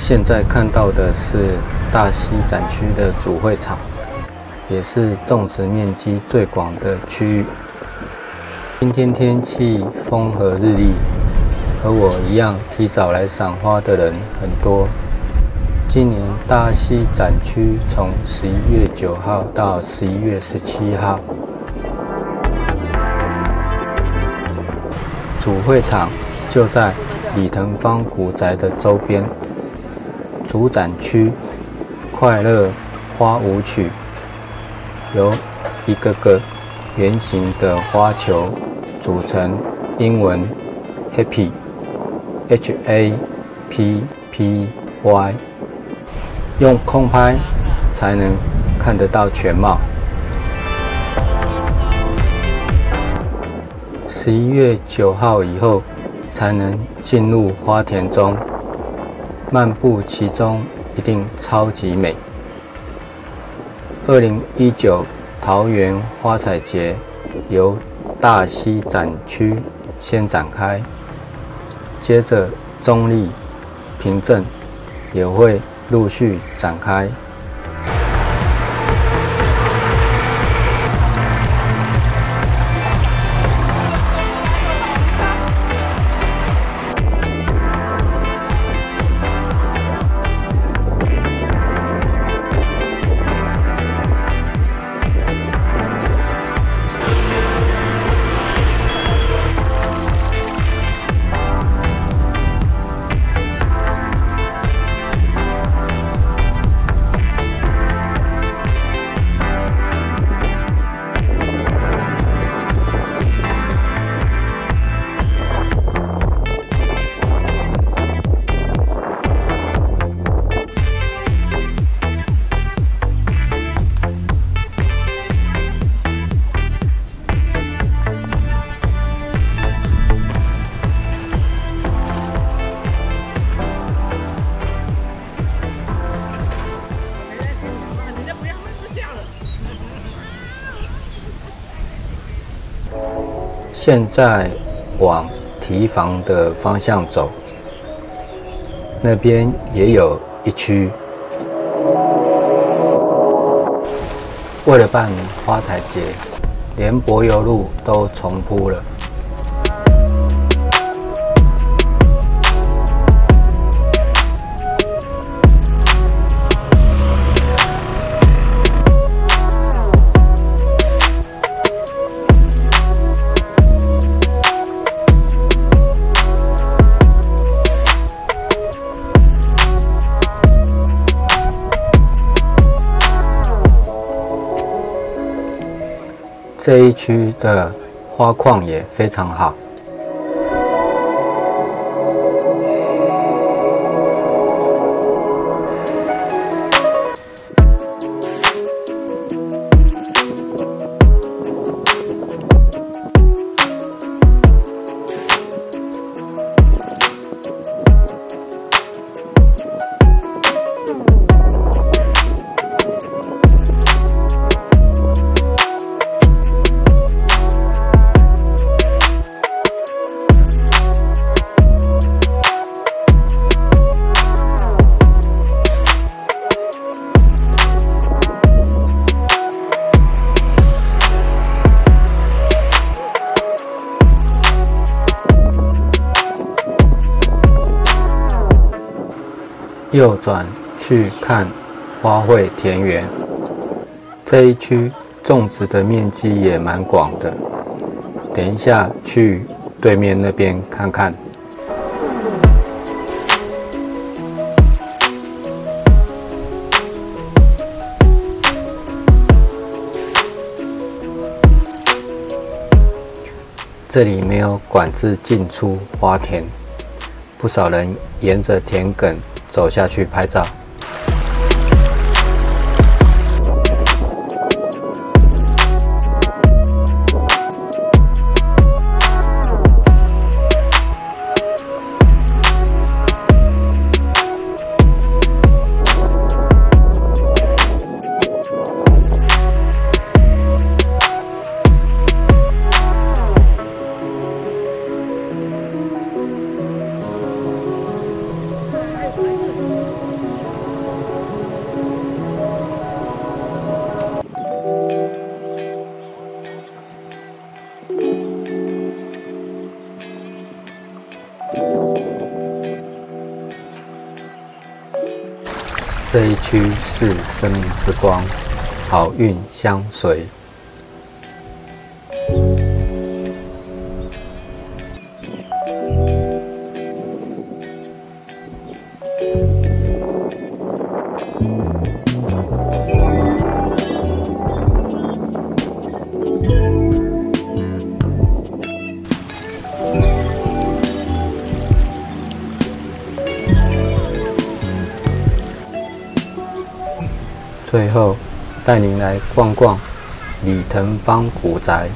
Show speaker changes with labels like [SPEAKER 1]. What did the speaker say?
[SPEAKER 1] 现在看到的是大溪展区的主会场，也是种植面积最广的区域。今天天气风和日丽，和我一样提早来赏花的人很多。今年大溪展区从11月9号到11月17号，主会场就在李腾芳古宅的周边。主展区快乐花舞曲由一个个圆形的花球组成英文 Happy HAPPY， 用空拍才能看得到全貌。11月9号以后才能进入花田中，漫步其中一定超级美。2019桃园花彩节由大溪展区先展开，接着中立、平镇也会陆续展开。现在往堤防的方向走，那边也有一区。为了办花彩节，连柏油路都重铺了。这一区的花况也非常好。右转去看花卉田园，这一区种植的面积也蛮广的。等一下去对面那边看看。这里没有管制进出花田，不少人沿着田埂走下去拍照。 这一区是生命之光，好运相随。最后，带您来逛逛李腾芳古宅。